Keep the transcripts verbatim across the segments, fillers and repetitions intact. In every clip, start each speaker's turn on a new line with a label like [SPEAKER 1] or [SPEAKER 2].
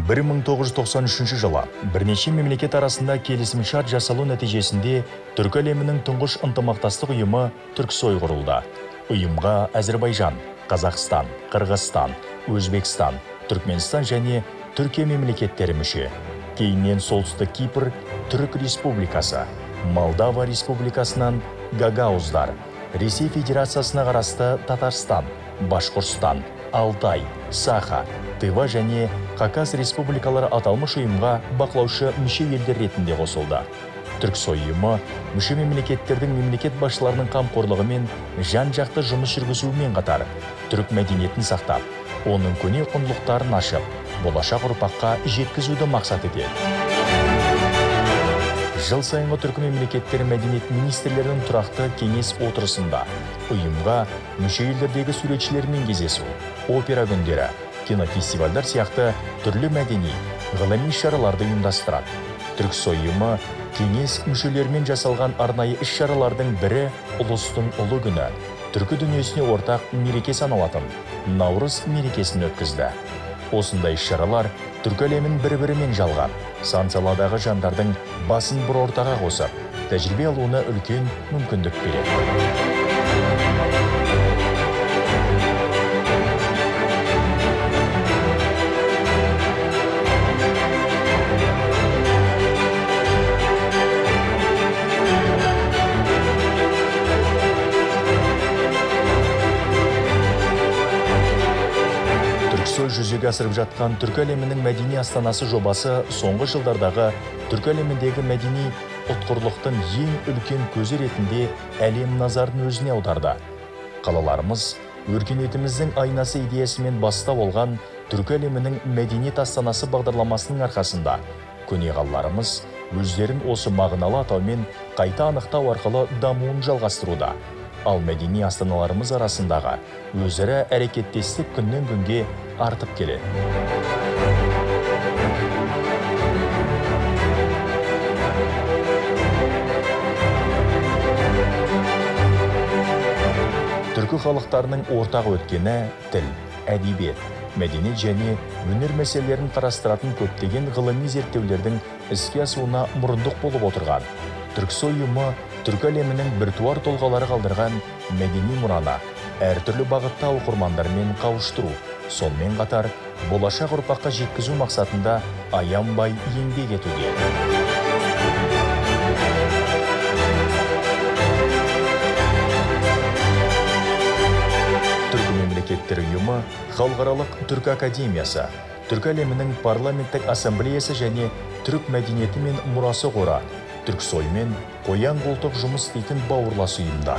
[SPEAKER 1] бір мың тоғыз жүз тоқсан үшінші жылы бірнеше мемлекет арасында келісімшарт жасалу нәтижесінде түркі әлемінің тұңғыш ынтымақтастық ұйымы Түрксой құрылды. Ұйымға Әзербайжан, Қазақстан, Қырғызстан, Өзбекстан, Түркменстан және Түркия мемлекеттері мүше. Кейіннен Солтүстік Кипр, Түрік Республикасы, Молдова Республикасынан Гагауздар, Ресей Федерациясына қарасты Татарстан, Башқұртстан, Алтай, Саха, Тыва және Хакас республикалары аталмыш ұйымға бақылаушы мүше елдер ретінде қосылды. Түрксой ұйымы мүше мемлекеттердің мемлекет басшыларының қамқорлығымен жан-жақты жұмыс жүргізуімен қатар түрік мәдениетін сақтап, оның көне құндылықтарын ашып, болашақ ұрпаққа жеткізуді мақсат етеді. Жыл сайынғы түркі мемлекеттері мәдениет министрлерінің тұрақты кеңес отырысында ұйымға мүше елдердегі суретшілермен кездесу, опера күндері, кинофестивальдар сияқты түрлі мәдени, ғылыми шараларды ұйымдастырады. Түрксой ұйымы кеңес мүшелерімен жасалған арнайы іс-шаралардың бірі ұлыстың ұлы күні, түркі дүниесіне ортақ мереке саналатын Наурыз мерекесін өткізді. Осындай іс-шаралар түркі әлемін бір-бірімен жалғап, сан саладағы жандардың басын бір ортаға қосып, тәжірибе алуына үлкен мүмкіндік береді. Жүзеге асырып жатқан түркі әлемінің мәдени астанасы жобасы соңғы жылдардағы түркі әлеміндегі мәдени ұтқырлықтың ең үлкен көзі ретінде әлем назарын өзіне аударды. Қалаларымыз өркениетіміздің айнасы идеясымен бастау алған түркі әлемінің мәдениет астанасы бағдарламасының арқасында көне қалаларымыз өздерін осы мағыналы атаумен қайта анықтау арқылы дамуын жалғастыруда. Ал мәдени астаналарымыз арасындағы өзара әрекеттестік күннен күнге артып келеді. Түркі халықтарының ортақ өткені тіл, әдебиет, мәдениет және өнер мәселелерін қарастыратын көптеген ғылыми зерттеулердің іске асуына мұрындық болып отырған. Түрксой ұйымы түркі әлемінің біртуар тұлғалары қалдырған мәдени мұраны әртүрлі бағытта оқырмандармен қауыштыру, сонымен қатар болашақ ұрпаққа жеткізу мақсатында аянбай еңбек етуде. Түркі мемлекеттері ұйымы, халықаралық түркі академиясы, түркі әлемінің парламенттік ассамблеясы және түрік мәдениеті мен мұрасы қоры Түрксоймен қоян қолтық жұмыс істейтін бауырлас ұйымдар.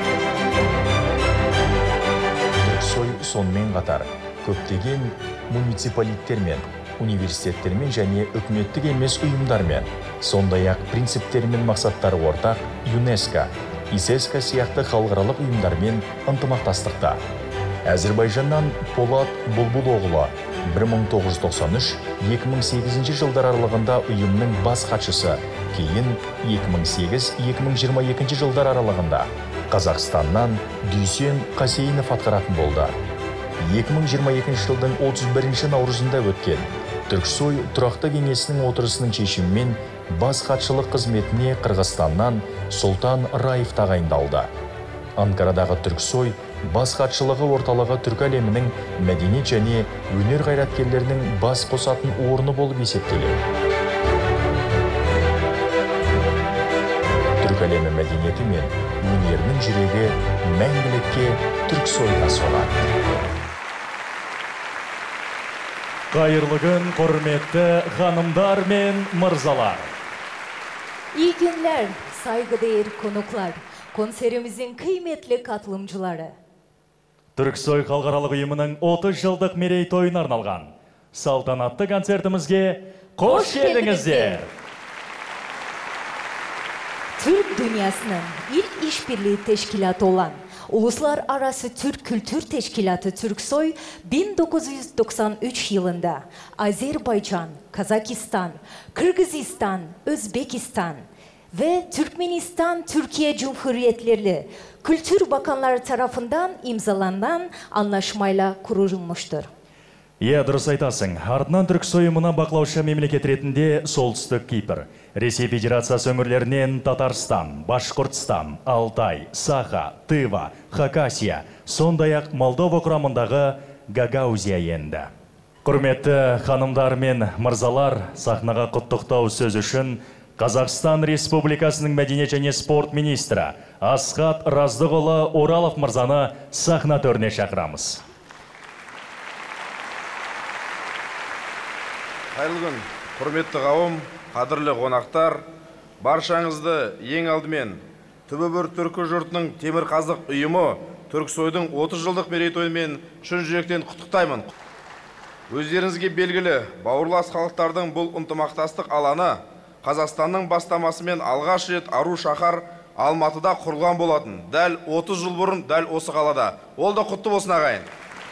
[SPEAKER 1] Түрксой сонымен қатар көптеген муниципалиттермен, университеттермен және үкіметтік емес ұйымдармен, сондай-ақ принциптері мен мақсаттары ортақ ЮНЕСКО, ИСЕСКО сияқты халықаралық ұйымдармен ынтымақтастықта. Әзербайжаннан Полат Бұлбұлоғлы бір мың тоғыз жүз тоқсан үш - екі мың сегізінші жылдар аралығында ұйымның бас хатшысы, кейін екі мың сегіз - екі мың жиырма екінші жылдар аралығында Қазақстаннан Дүйсен Қасейінов атқаратын болды. екі мың жиырма екінші жылдың отыз бірінші наурызында өткен Түрксой тұрақты кеңесінің отырысының шешімімен бас хатшылық қызметіне Қырғызстаннан Сұлтан Раев тағайындалды. Анкарадағы Түрксой бас хатшылығы орталығы түркі әлемінің мәдениет және өнер қайраткерлерінің бас қосатын орны болып есептеледі. Түркі әлемі мәдениеті мен өнерінің жүрегі мәңгілікке Түрксойда солады.
[SPEAKER 2] Қайырлы күн, құрметті ханымдар мен мырзалар.
[SPEAKER 3] İyi günler, saygıdeğer konuklar. Konserimizin kıymetli katılımcıları.
[SPEAKER 2] Түрксой халықаралық ұйымының отыз жылдық мерейтойына арналған салтанатты концертімізге қош келдіңіздер.
[SPEAKER 3] Türk dünyasının ilk işbirliği teşkilatı olan Uluslararası Türk Kültür Teşkilatı Türksoy bin dokuz yüz doksan üç yılında Azerbaycan, Kazakistan, Kırgızistan, Özbekistan ve Türkmenistan Türkiye Cumhuriyetleri Kültür Bakanları tarafından imzalanan anlaşmayla kurulmuştur.
[SPEAKER 2] Иә, дұрыс айтасың. Артынан Түрксой ұйымына бақылаушы мемлекет ретінде Солтүстік Кипр, Ресей Федерациясы өңірлерінен Татарстан, Башқұртстан, Алтай, Саха, Тыва, Хакасия, сондай-ақ Молдова құрамындағы Гагаузия енді. Құрметті ханымдар мен мырзалар, сахнаға құттықтау сөз үшін Қазақстан Республикасының мәдениет және спорт министрі Асхат Раздығұлы Оралов мырзаны сахна төріне шақырамыз.
[SPEAKER 4] Қайырлы күн, құрметті қауым, қадірлі қонақтар, баршаңызды ең алдымен түбі бір түркі жұртының темір қазық ұйымы Түрксойдың отыз жылдық мерейтойымен шын жүректен құттықтаймын. Өздеріңізге белгілі, бауырлас халықтардың бұл ынтымақтастық аланы Қазақстанның бастамасымен алғаш рет ару шаһар Алматыда құрылған болатын. Дәл отыз жыл бұрын дәл осы қалада. Ол да құтты болсын ағайын.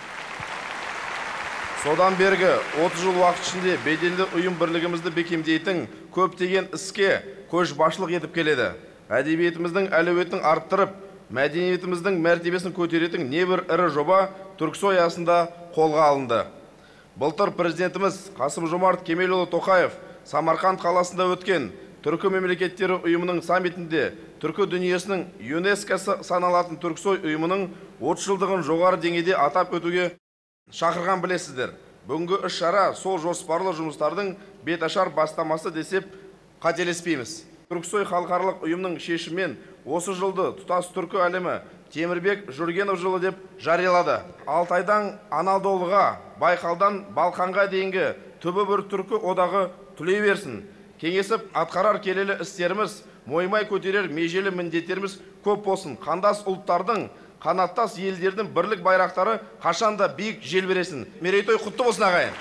[SPEAKER 4] Содан бергі отыз жыл уақыт ішінде беделді ұйым бірлігімізді бекемдейтін көптеген іске көшбасшылық етіп келеді. Әдебиетіміздің әлеуетін арттырып, мәдениетіміздің мәртебесін көтеретін небір ірі жоба Түрксой аясында қолға алынды. Былтыр президентіміз Қасым Жомарт Кемелұлы Тоқаев Самарқанд қаласында өткен Түркі мемлекеттері ұйымының саммитінде түркі дүниесінің ЮНЕСКО саналатын Түрксой ұйымының отыз жылдығын жоғары деңгейде атап өтуге шақырған білесіздер. Бүгінгі іс шара сол жоспарлы жұмыстардың беташар бастамасы десеп қателеспейміз. Түрксой халықаралық ұйымның шешімімен осы жылды тұтас түркі әлемі Темірбек Жүргенов жылы деп жариялады. Алтайдан Анадолыға, Байқалдан Балқанға дейінгі түбі бір түркі одағы түлей берсін. Кеңесіп атқарар келелі істеріміз, мойымай көтерер межелі міндеттеріміз көп болсын. Қандас ұлттардың, қанаттас елдердің бірлік байрақтары қашанда биік желбіресін. Мерейтой құтты болсын ағайын.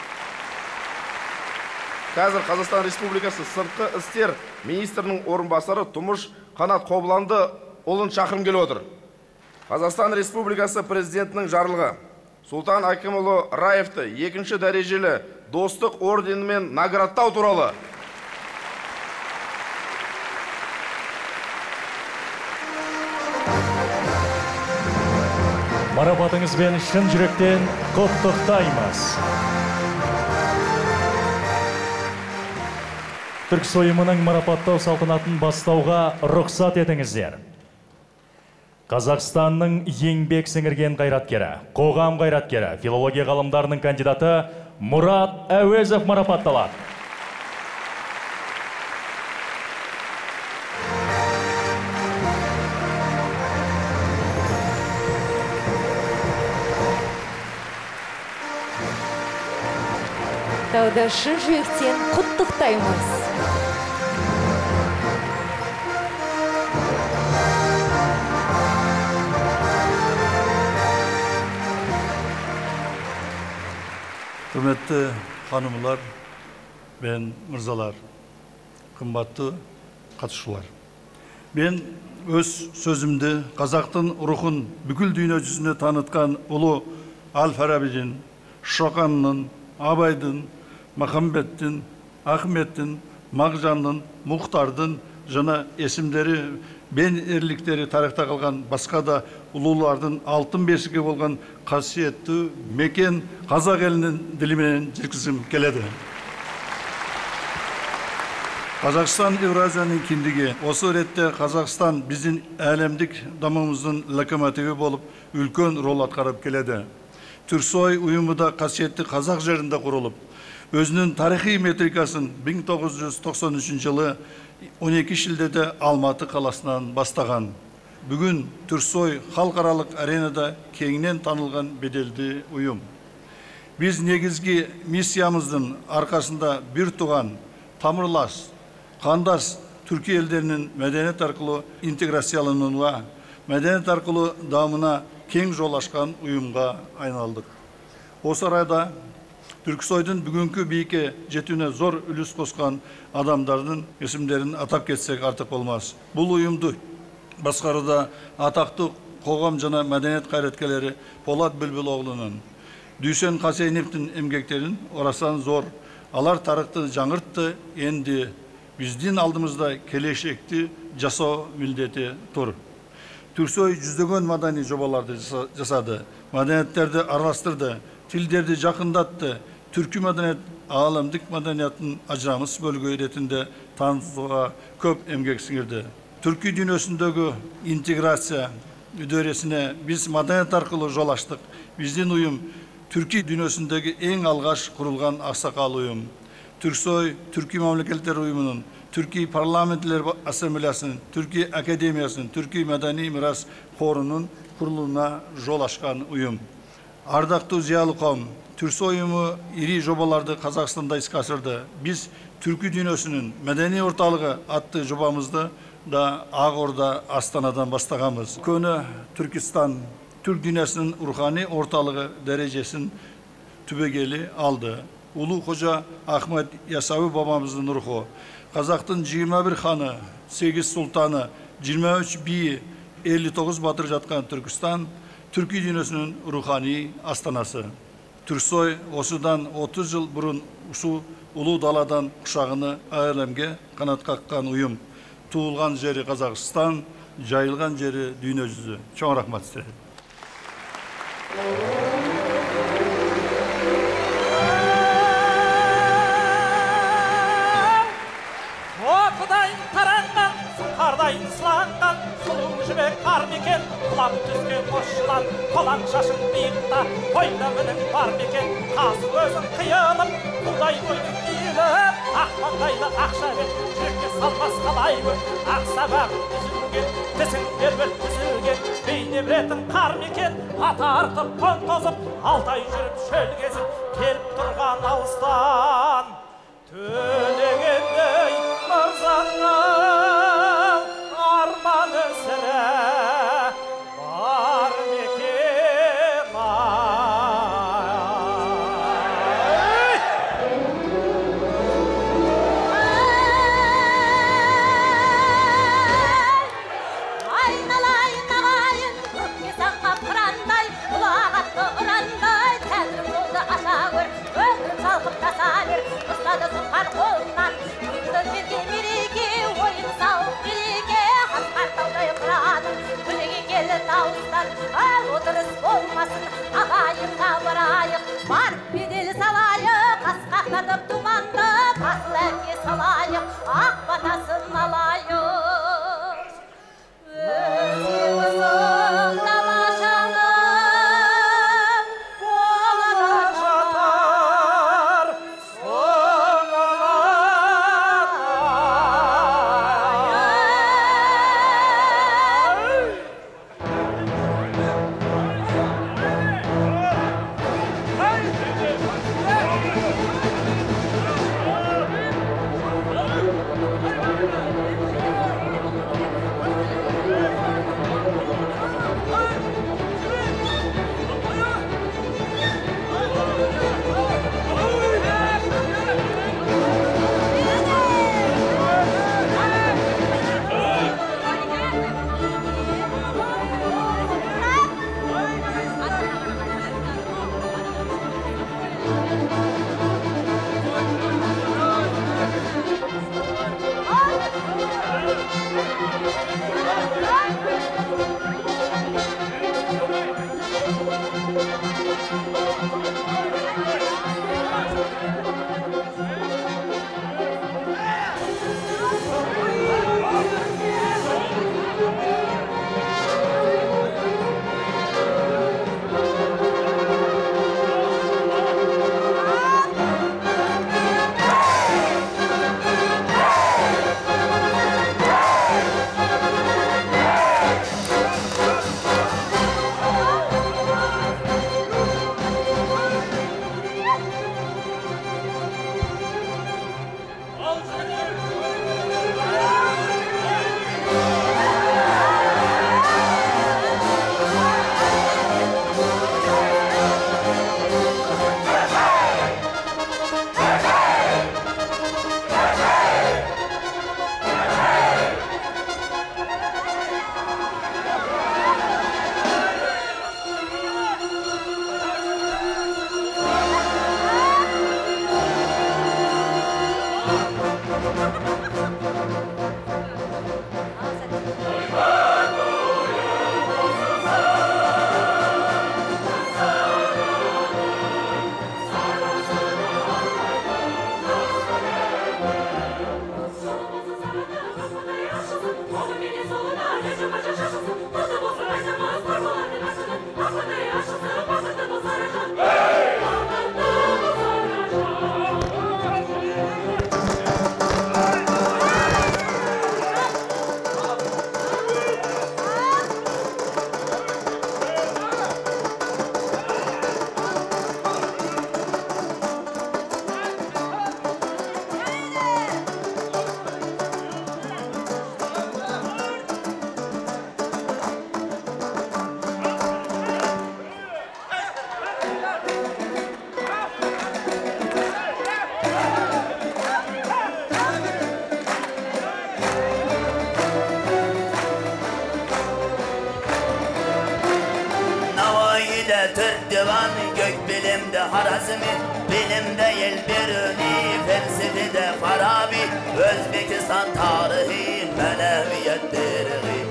[SPEAKER 4] Қазір Қазақстан Республикасы сыртқы істер министрінің орынбасары Тұмыш Қанат Қобланды ұлын шақырым келіп отыр. Қазақстан Республикасы президентінің жарлығы Сұлтан Акимұлы Раевты екінші дәрежелі достық орденімен наградтау туралы.
[SPEAKER 2] Марапатыңызбен шын жүректен құттықтаймыз. Түрксой ұйымының марапаттау салтанатын бастауға рұқсат етіңіздер. Қазақстанның еңбек сіңірген қайраткері, қоғам қайраткері, филология ғалымдарының кандидаты Мұрат Әуезов марапатталады.
[SPEAKER 3] Тауда шын жүректен құттықтаймыз.
[SPEAKER 5] Құрметті ханымлар мен мырзалар, қымбатты қатысушылар. Мен өз сөзімді қазақтың рухын бүкіл дүние жүзіне танытқан ұлы Әл-Фарабидің, Шоқанның, Абайдың, Махамбеттің, Ахметтің, Мағжанның, Мұхтардың жана есімдері бен ерліктері тарихта қалған басқа да ұлылардың алтын бесігі болған қасиетті мекен қазақ елінің ділімен жеткізгім келеді. Қазақстан Еуразияның кіндігі. Осы ретте Қазақстан біздің әлемдік дамуымыздың локомотиві болып үлкен рол атқарып келеді. Түрксой ұйымы да қасиетті қазақ жерінде құрылып, өзінің тарихи метрикасын мың тоғыз жүз тоқсан үшінші жылы он екі шілдеде Алматы қаласынан бастаған. Бүгін Түрксой халықаралық аренада кеңінен танылған беделді ұйым. Біз негізгі миссиямыздың арқасында бір туған, тамырлас, қандас түркі елдерінің мәдениет арқылы интеграциялануына, мәдениет арқылы дамуына кең жол ашқан ұйымға айналдық. Осы арада Түрксойдың бүгінгі биікке жетуіне зор үлес қосқан адамдардың есімдерін атап кетсек артық болмас. Бұл ұйымды басқаруда атақты қоғам жана мәдениет қайраткерлері Полат Бүлбүлоғлунун, Дүйсен Қасейновтың эмгектерин орасан зор. Алар тарықты жаңыртты, енді біздің алдымызда келешекті жасау милдети тұр. Түрксой жүздөгөн мадани жобаларды жасады, мәдениеттерді араластырды, tilderdi жақындатты. Türkü medeniyet, alemdik medeniyetin ajramız bölge ретінде tanıtуға көп emgek singirdi. Türkü dünyasındaki integrasiya üdöresine biz medeniyet arkalı yol açtık. Bizden uyum Türkiye dünyasındaki en algaç kurulgan aksakal uyum. Türksoy, Türkiye Memleketler Uyumu'nun, Türkiye Parlamenter Asambleyası'nın, Türkiye Akademiyası'nın, Türkiye Medeni Miras Koru'nun kuruluna yol açkan uyum. Ардактуу зиялы коом, Түрксой уюму ири жобаларды Казакстанда иске асырды. Биз Түркү дүйнөсүнүн медений орталыгы атты жобамызды да Ак Орда Астанадан баштаганбыз. Көне Түркистан Түрк дүйнөсүнүн руханий орталыгы дәрежесин түбегели алды. Улуу Кожа Ахмет Ясауи бабамыздын руху, Казактын жыйырма бир ханы, сегиз султаны, жыйырма үч бийи, элүү тогуз батыр жаткан Түркистан Türkiye dünyasının ruhani astanası. Türksoy osudan otuz yıl burun usu ulu daladan kuşağını alemge kanat kakkan uyum. Tuğulgan jeri Kazakistan, jayılgan jeri dünya yüzü. Çok rahmat isterim.
[SPEAKER 6] Okudayın tarangan, suqardayın sılанған, сұлу жібек бар мекен, құлап түскен қосшылар, қолаң шашын биықта, қойда мінің бар мекен, қасы өзің қиылып, құдай қойдың иіліп, ақпандайлы ақша бет, жүрекке салмас қалай өр, ақ сабағын үзілген, тісің бербет түзілген, бейне біретін қар мекен, ата артып қон тозып, алтай жүріп шөл кезіп, келіп тұрған алыстан, төлегендей мырзаңның арманы сірә бар мекен ай.
[SPEAKER 7] Айналайын ағайын, көкке самғап қырандай, ұлағатты ұрандай, тәңірім жолды аша көр, өмірім салқып таса бер, ұстады сұнған қолынан, күнді берге мереке, ойын сауық береке, қасқар таудай қыраным, күліге келі дауыстан, ал отырыс болмасын, ағайынға барайық, бар бедел салайық, асқақтатып тұманды, басыл әнге салайық, ақ батасын алайық. Өзіміздің тамашаның болара жатар, соңынан
[SPEAKER 8] Harazmi, bilimde el birini, felsefede Farabi, Özbekistan tarihi, meneviyettir.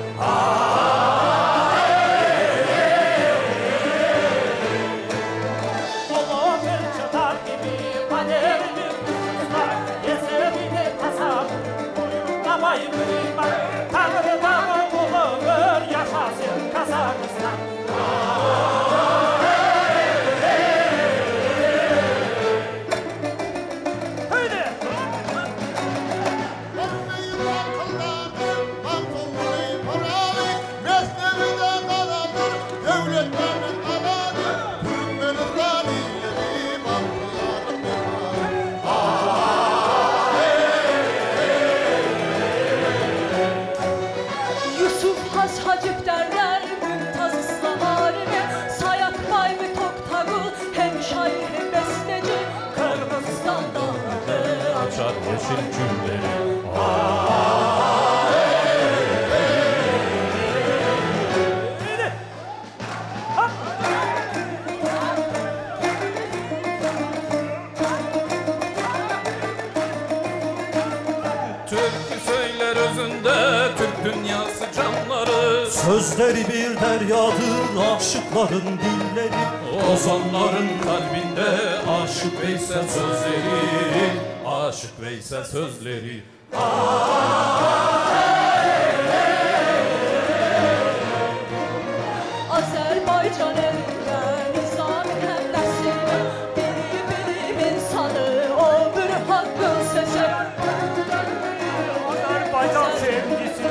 [SPEAKER 9] Yeşil cümleri
[SPEAKER 10] Türkü söyler özünde Türk dünyası canları,
[SPEAKER 9] Sözleri bir deryadır aşıkların dilleri,
[SPEAKER 10] ozanların kalbinde Aşık Veysel sözleri, Aşık Veysel sözleri.
[SPEAKER 11] Azerbaycan elinde nizam kendisi, biri bilim insanı, o bir hakkın sesi.
[SPEAKER 6] Azerbaycan sevgisi.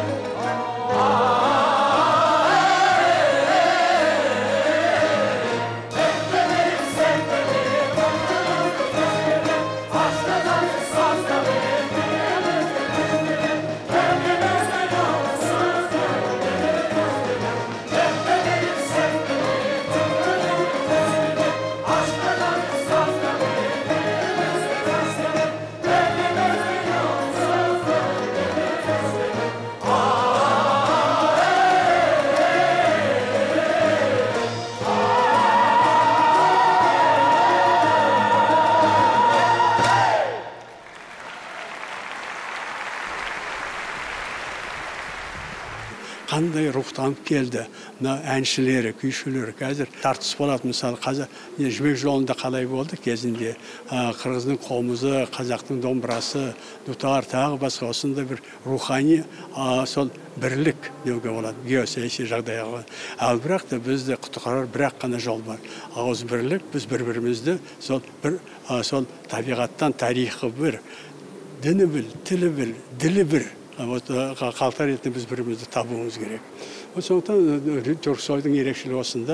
[SPEAKER 12] Qanday ruhtanıp geldi. Әншілері, күйшілері қазір тартыс болады. Мысалы, жібек жолында қалай болды кезінде қырғыздың қомызы, қазақтың домбырасы, дутар тағы басқа осында бір рухани сол бірлік деуге болады. Геосаяси жағдайға. Ал бірақ та бізде құтқарар бірақ қана жол бар. Ауыз бірлік, біз бір-бірімізді сол бір сол табиғаттан тарихы бір, діні біл, тілі біл, ділі бір. Халықтар ретінде біз бірімізді табуымыз керек. Сондықтан Түрксойдың ерекшелігі осында.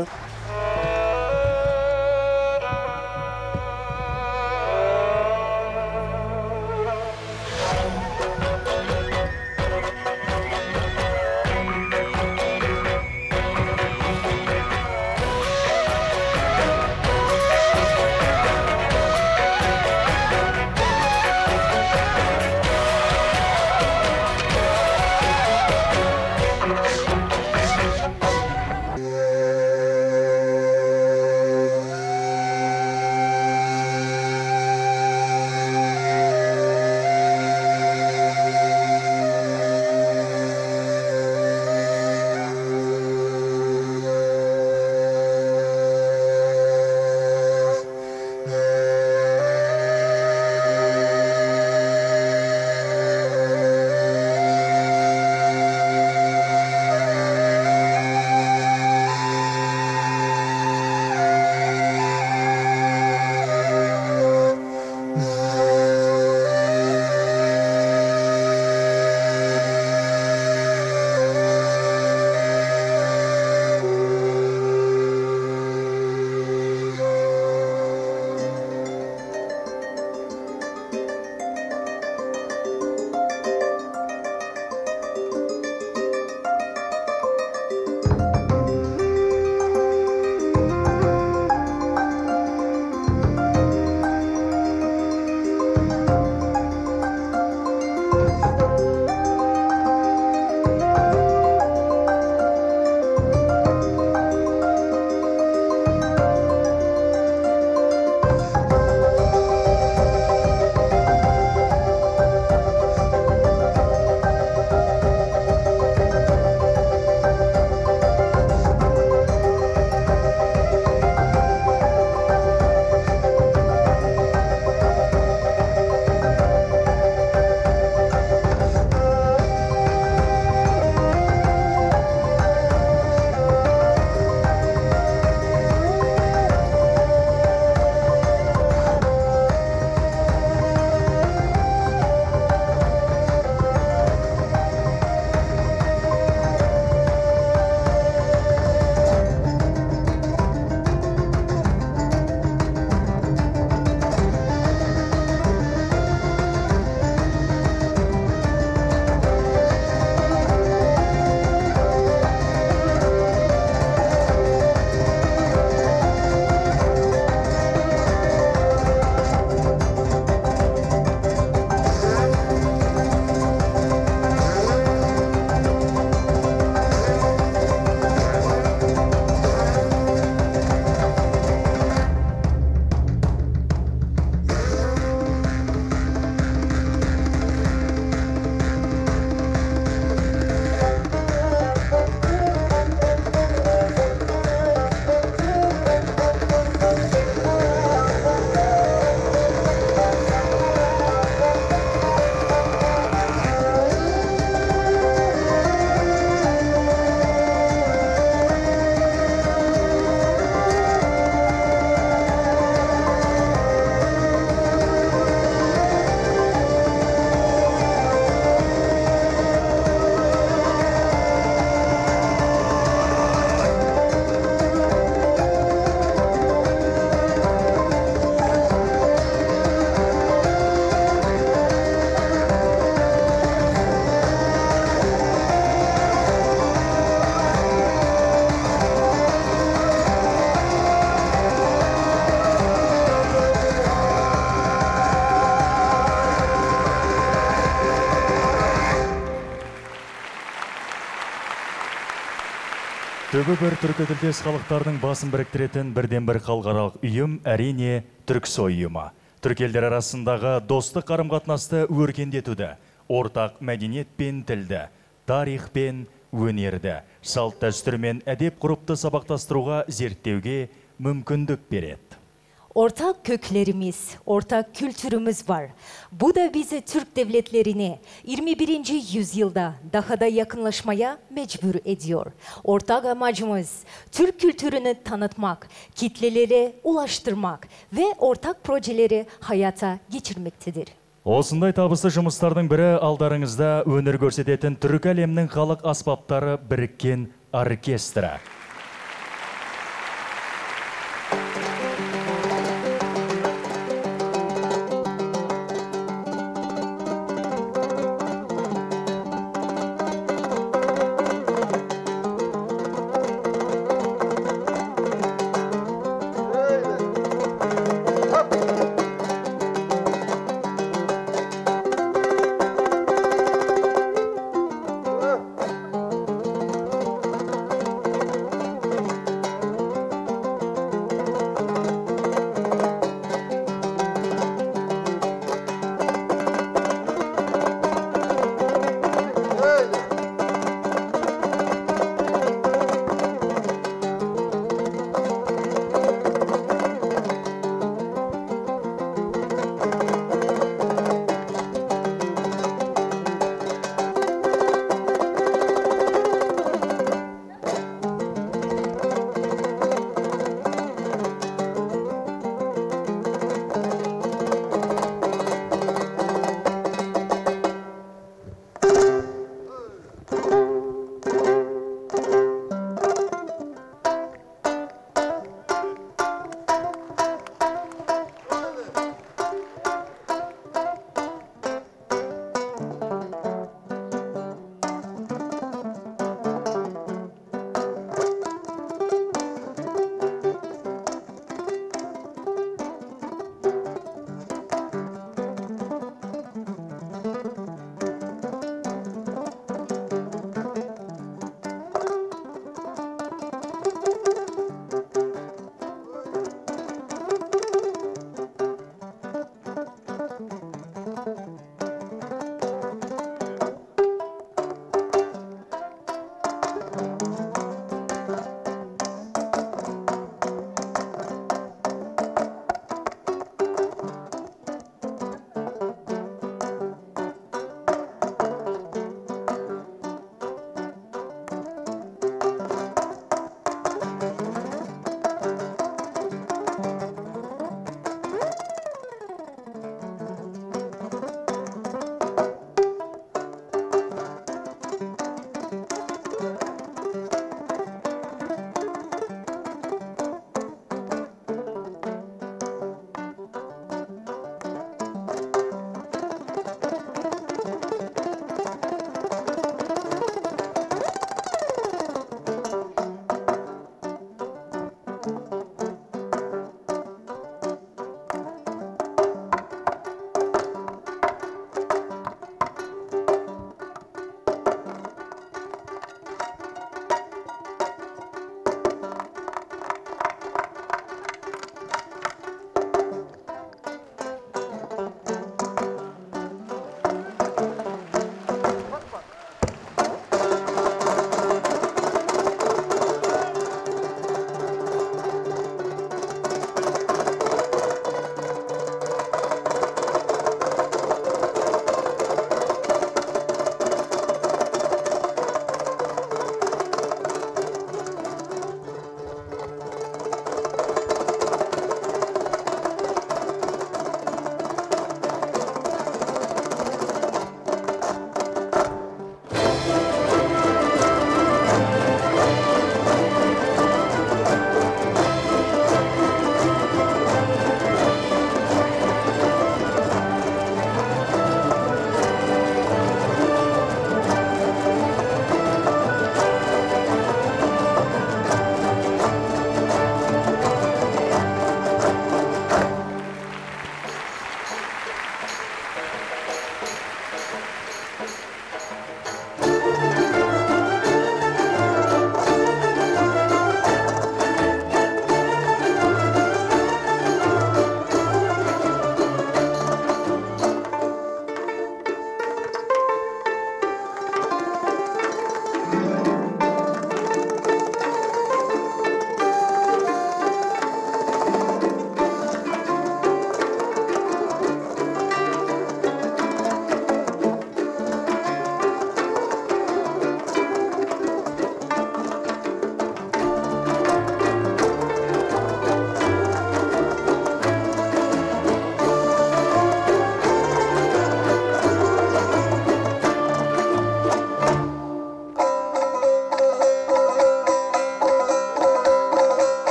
[SPEAKER 2] Түбі бір түркітілдес халықтардың басын біріктіретін бірден бір халықаралық ұйым әрине Түрксой ұйымы. Түрк елдер арасындағы достық қарым-қатынасты өркендетуді, ортақ мәдениет пен тілді, тарих пен өнерді, салт дәстүр мен әдеп ғұрыпты сабақтастыруға зерттеуге мүмкіндік береді.
[SPEAKER 3] Ortak köklerimiz, ortak kültürümüz var. Bu da bizi Türk devletlerine yirmi birinci yüzyılda daha da yakınlaşmaya mecbur ediyor. Ortak amacımız Türk kültürünü tanıtmak, kitlelere ulaştırmak ve ortak projeleri hayata geçirmektedir.
[SPEAKER 2] Осындай табысты жұмыстардың бірі алдарыңызда өнер көрсететін түрік әлемнің халық аспаптары біріккен оркестрі.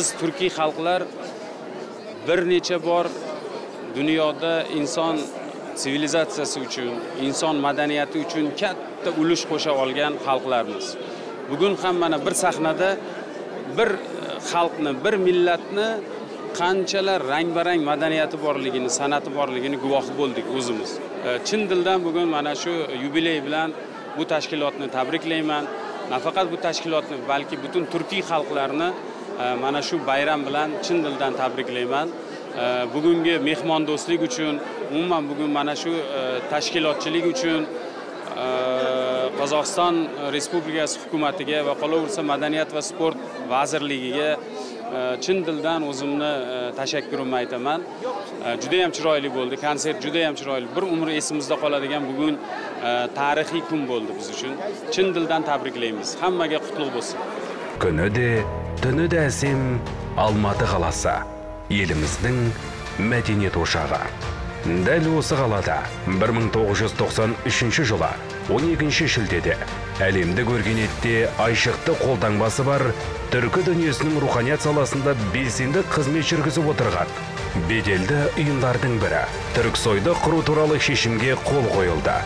[SPEAKER 13] biz turkiy xalqlar bir necha bor dunyoda inson sivilizatsiyasi uchun, inson madaniyati uchun katta ulush qo'sha olgan xalqlarmiz. Bugun ham mana bir sahnada bir xalqni, bir millatni qanchalar rang-barang madaniyati borligini, san'ati borligini guvohi bo'ldik o'zimiz. Chin dildan bugun mana shu yubiley bilan bu tashkilotni tabriklayman. Nafaqat bu tashkilotni, balki butun turkiy xalqlarni mana shu bayram bilan chin dildan tabriklayman. Bugungi mehmondo'stlik uchun, umuman bugun mana shu tashkilotchilik uchun Qozog'iston Respublikasi hukumatiga va qolaversa Madaniyat va sport vazirligiga chin dildan o'zimni tashakkurimni aytaman. Juda ham chiroyli bo'ldi, konsert juda ham chiroyli. Bir umr esimizda qoladigan bugun tarixiy kun bo'ldi biz uchun. Chin dildan tabriklaymiz. Hammaga qutlug' bo'lsin.
[SPEAKER 14] Күні де, түні де әсем Алматы қаласы, еліміздің мәдениет ошағы. Дәл осы қалада бір мың тоғыз жүз тоқсан үшінші жылы он екінші шілдеде әлемді көрген етте айшықты қолтаңбасы бар түркі дүниесінің руханият саласында белсенді қызмет жүргізіп отырған беделді ұйымдардың бірі Түрксойды құру туралы шешімге қол қойылды.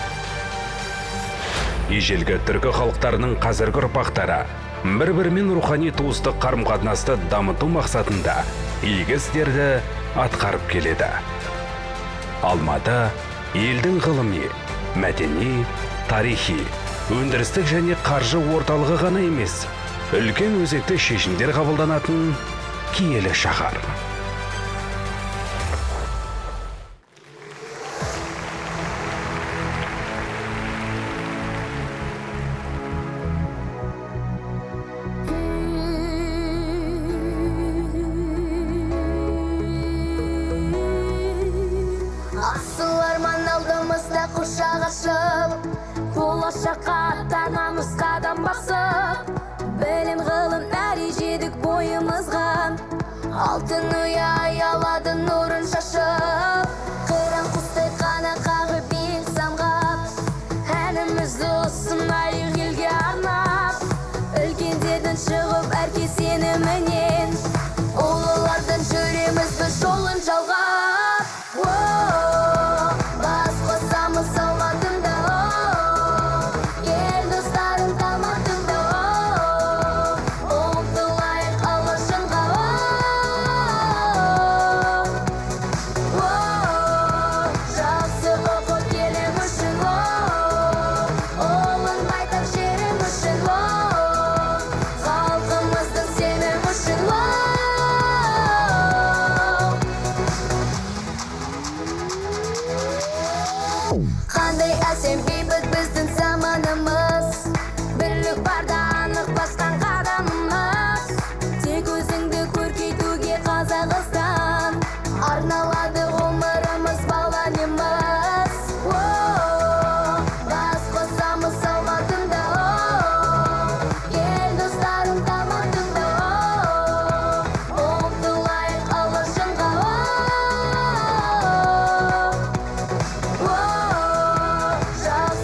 [SPEAKER 14] Ежелгі түркі халықтарының қазіргі ұрпақтары бір-бірімен рухани туыстық қарым-қатынасты дамыту мақсатында игі істерді атқарып келеді. Алматы елдің ғылыми, мәдени, тарихи, өндірістік және қаржы орталығы ғана емес, үлкен өзекті шешімдер қабылданатын киелі шаһар.
[SPEAKER 15] Болашаққа аттанамыз қадам басып, білім ғылым дәрежедік бойымызға, алтын ұя аялады нұрын шашып, қыран құстай қана қағып бел самғап, әнімізді ұсынайық елге арнап, үлкендердің шығып әрке сенімінен, ұлылардан жүреміз біз жолын жалғап. Бас қосамыз Алматында, ел достарын таматында, ұмтылайық алашынға. Жақсы оқып елім үшін, ұлын байтақ жерім үшін, халқымыздың сенім үшін. Қандай әсем бейбіт біздің заманымыз, бірлік барда анық басқан қадамымыз, тек өзіңді көркейтуге Қазақстан, арналады ғұмырымыз баланымыз. Бас қосамыз Алматында, ел достарын таматында, ұмтылайық алашынға. Жақсы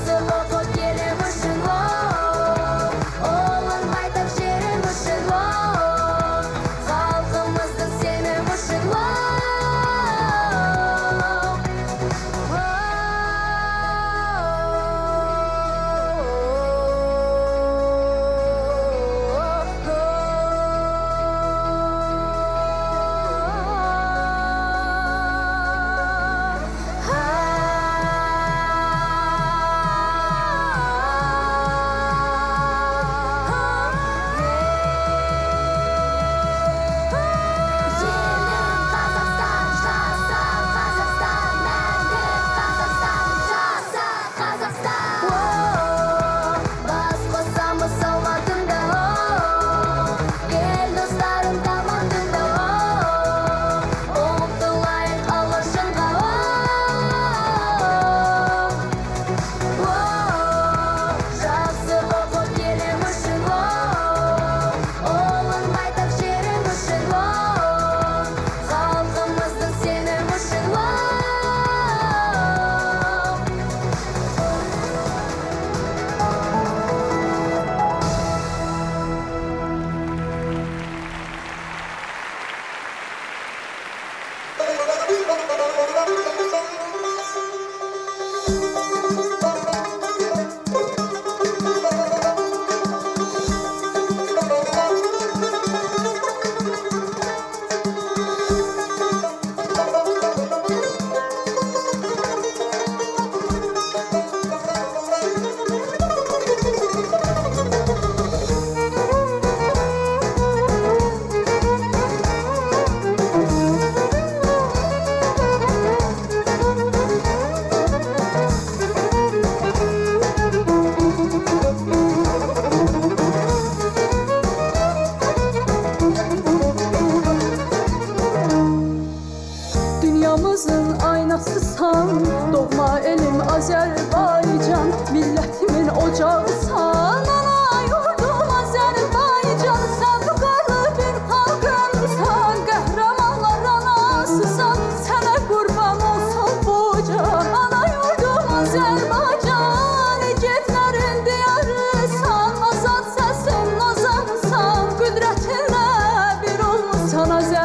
[SPEAKER 11] gözümüzün aynasısan, doğma elim Azərbaycan, milletimin ocağısan, ana yurdum Azərbaycan, sen vüqarlı bir xalqımsan, qəhrəmanlar anasısan, sənə qurban olsun bu can, ana yurdum Azərbaycan, igidlərin diyarısan, azad səsin nazarısan, qüdrətinlə bir olmuşsan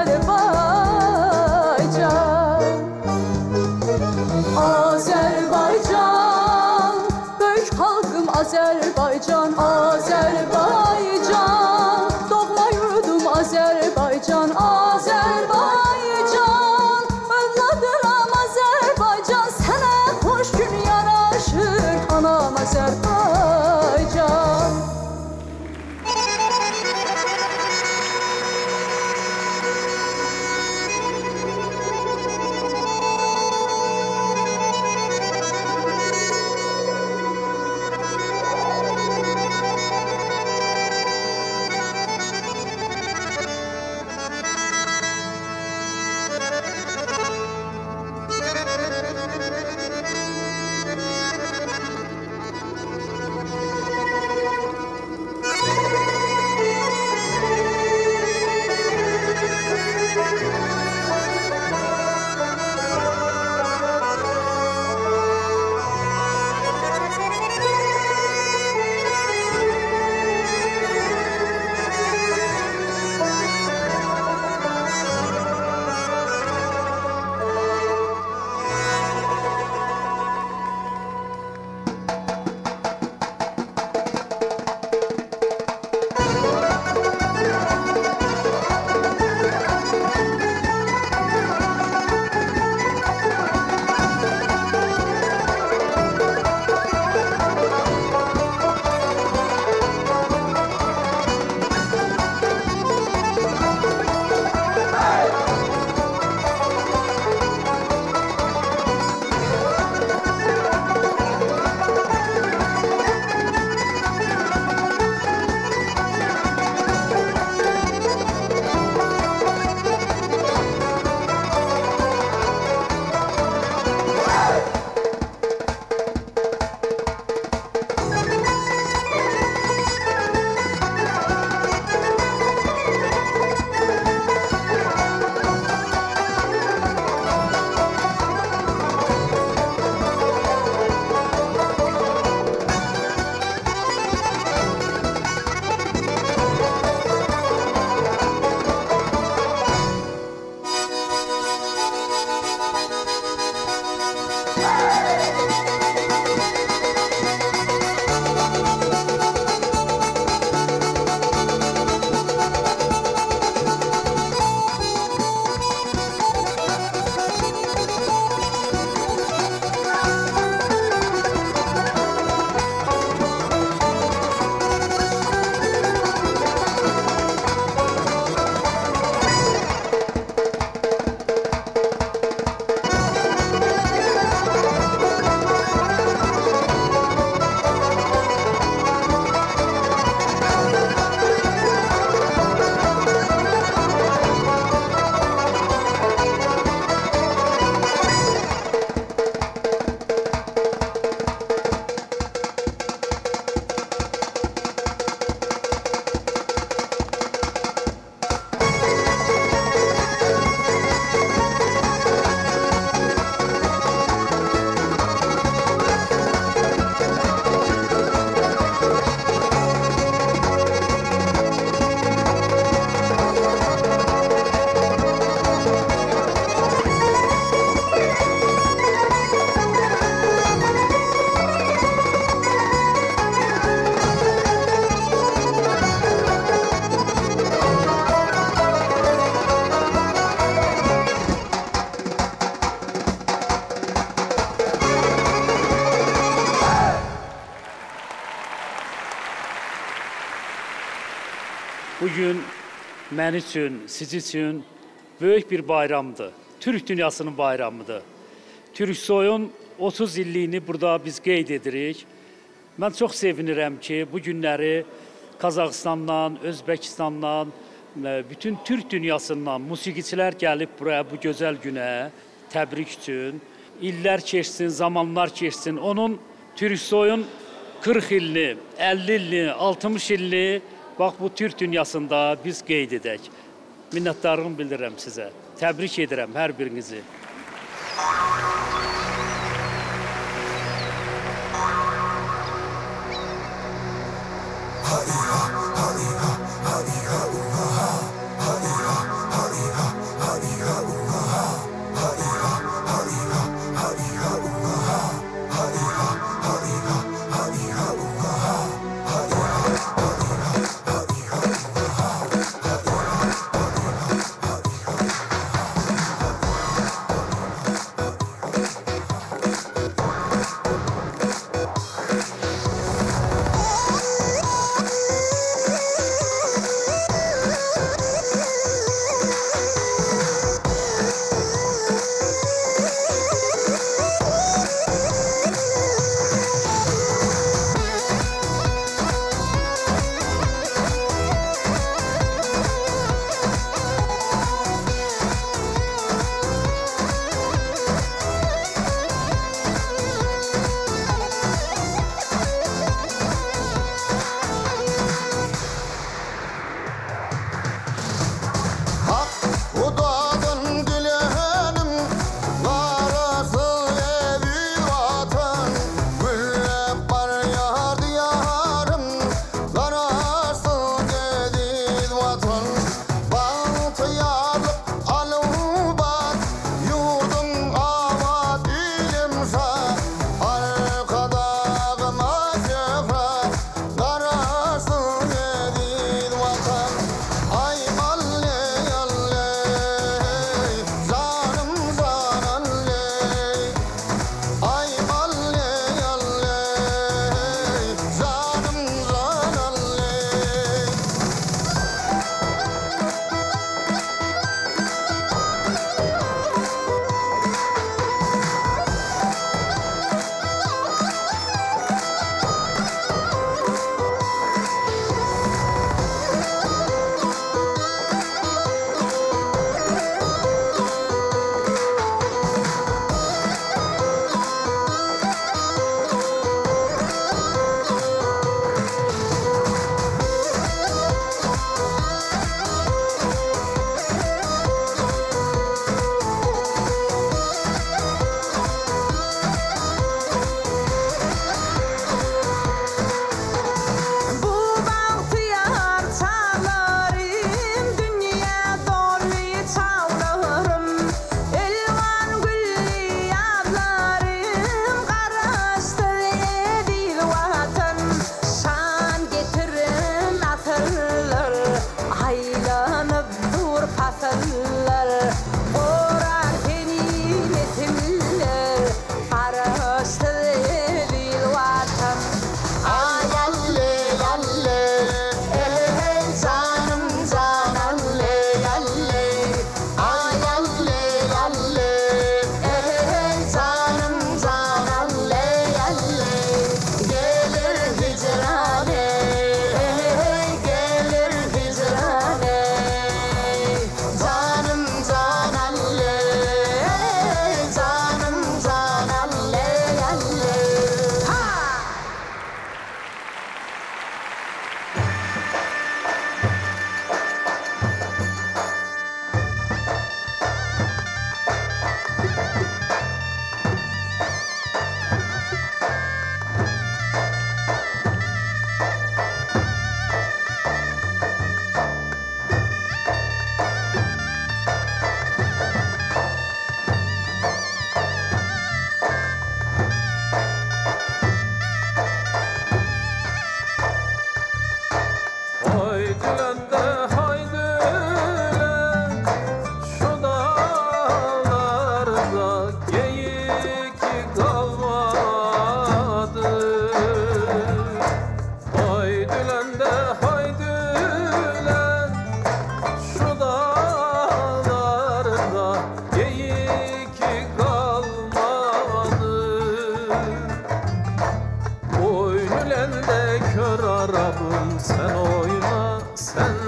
[SPEAKER 11] Azərbaycan. Azərbaycan, böyük xalqım Azərbaycan, Azərbaycan, doğma yurdum Azərbaycan, Azərbaycan, övladıram Azərbaycan, sənə xoş gün yaraşır, anam Azərbaycan.
[SPEAKER 16] Bugün mən üçün, siz üçün böyük bir bayramdır. Türk dünyasının bayramıdır. Türksoyun otuz illiyini burada biz qeyd edirik. Mən çox sevinirəm ki, bu günləri Qazaxıstandan, Özbəkistandan, bütün Türk dünyasından musiqiçilər gəlib buraya bu gözəl günə. təbrik üçün. İllər keçsin, zamanlar keçsin. Onun Türksoyun qırx ilini, əlli ilini, altmış ilini bax bu Türk dünyasında biz qeyd edək. Minnətdarlığımı bildirirəm sizə. Təbrik edirəm hər birinizi.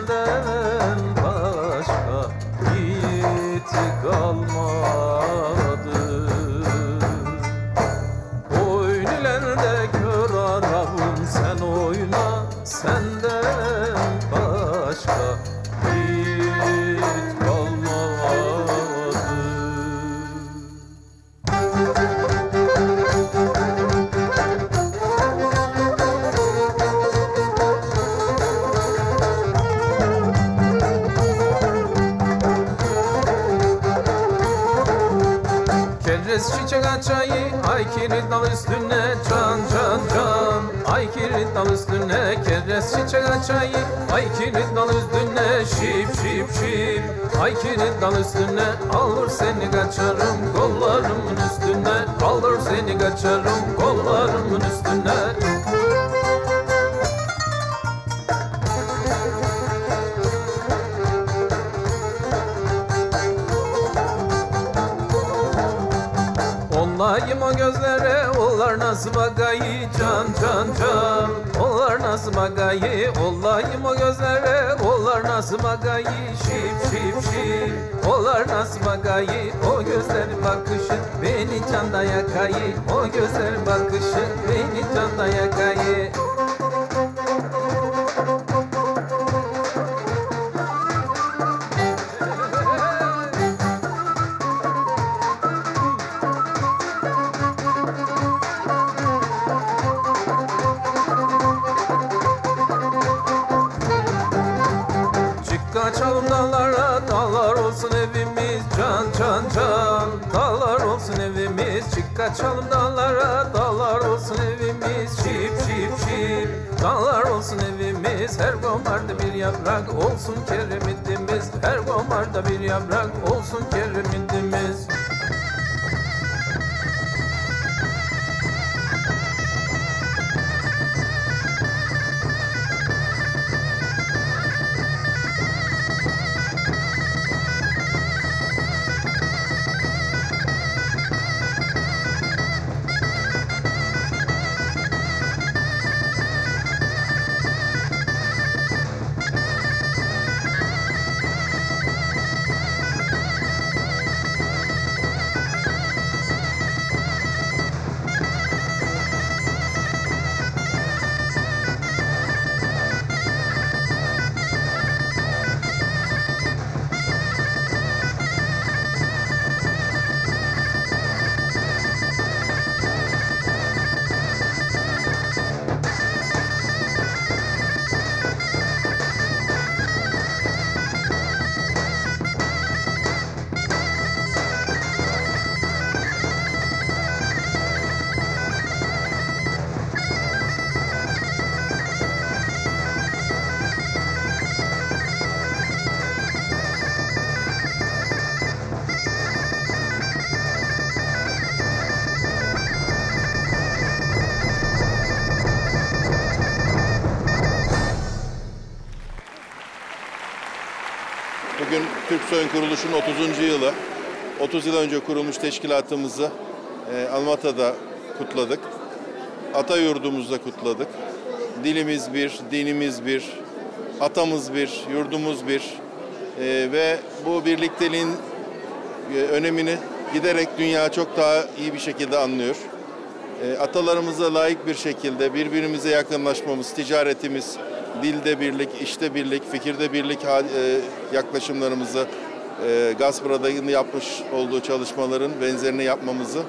[SPEAKER 10] kalmadı.
[SPEAKER 17] çiçek açayı, ay kilit dal üstüne can can can. Ay kilit dal üstüne keres çiçek açayı, ay kilit dal üstüne şip şip şip. Ay kilit dal üstüne alır seni kaçarım kollarımın üstüne. Alır seni kaçarım kollarımın üstüne. Ollayım o gözlere, onlar nasıl bakayı can can can. Onlar nasıl bakayı, ollayım o gözlere, onlar nasıl bakayı şip şip şip. Onlar nasıl bakayı, o gözlerin bakışı beni canda yakayı. O gözlerin bakışı beni canda yakayı. Kaçalım dağlara, dağlar olsun evimiz can can can. Dağlar olsun evimiz, çık kaçalım dağlara, dağlar olsun evimiz şip şip şip. Dağlar olsun evimiz, her komarda bir yaprak olsun keremidimiz. Her komarda bir yaprak olsun keremidimiz.
[SPEAKER 18] Bugün Türksoy'un kuruluşunun otuzuncu yılı. otuz yıl önce kurulmuş teşkilatımızı e, Almata'da kutladık. Ata yurdumuzda kutladık. Dilimiz bir, dinimiz bir, atamız bir, yurdumuz bir. E, ve bu birlikteliğin e, önemini giderek dünya çok daha iyi bir şekilde anlıyor. E, atalarımıza layık bir şekilde birbirimize yakınlaşmamız, ticaretimiz, dilde birlik, işte birlik, fikirde birlik e, yaklaşımlarımızı, e, Gazpra'da yapmış olduğu çalışmaların benzerini yapmamızı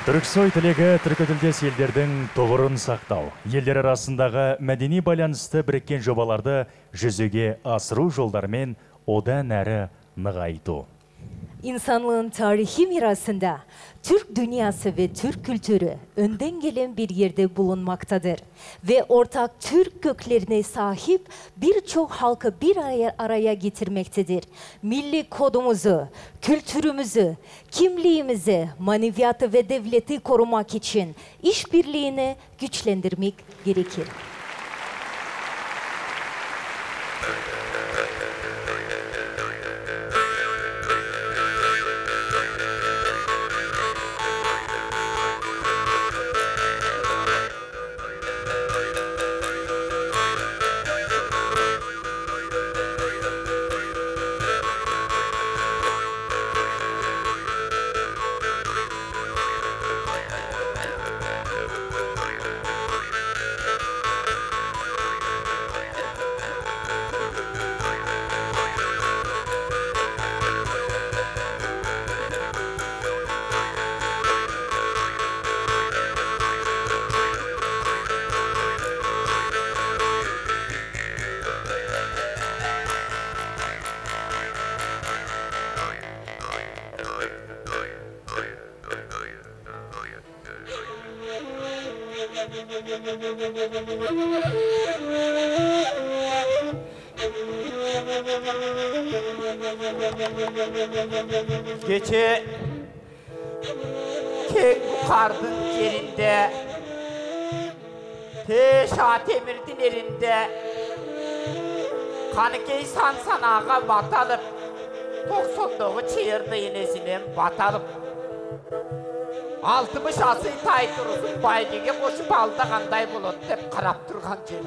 [SPEAKER 2] Түрксой тілегі түркітілдес елдердің тұғырын сақтау, елдер арасындағы мәдени байланысты біріккен жобаларды жүзеге асыру жолдарымен одан әрі нығайту.
[SPEAKER 3] İnsanlığın tarihi mirasında Türk dünyası ve Türk kültürü önden gelen bir yerde bulunmaktadır. Ve ortak Türk köklerine sahip birçok halkı bir araya, araya getirmektedir. Milli kodumuzu, kültürümüzü, kimliğimizi, maneviyatı ve devleti korumak için işbirliğini güçlendirmek gerekir.
[SPEAKER 19] Gece kek kardın yerinde, te Şatemir'din erinde, Kanıkey sansanağa batalıp, toksondoğu çığırdı inesine batalıp, altmış asıy taytırızın baygege koşup aldı kanday bulut dep karap durgan cer.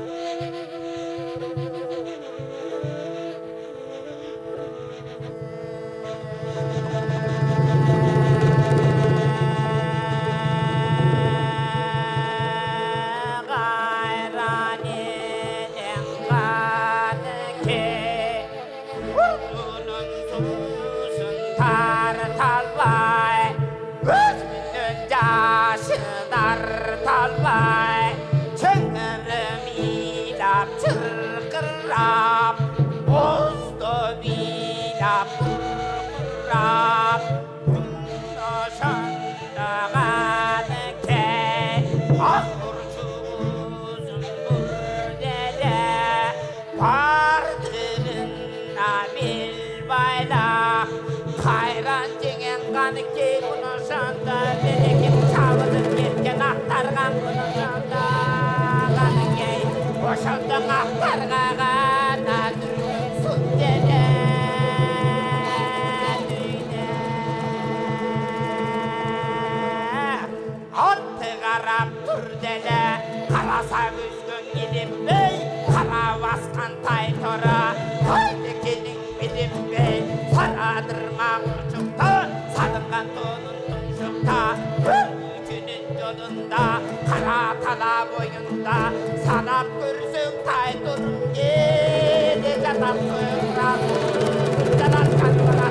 [SPEAKER 19] Sanap görsün taydurun gede canap koyuran Canap kanlara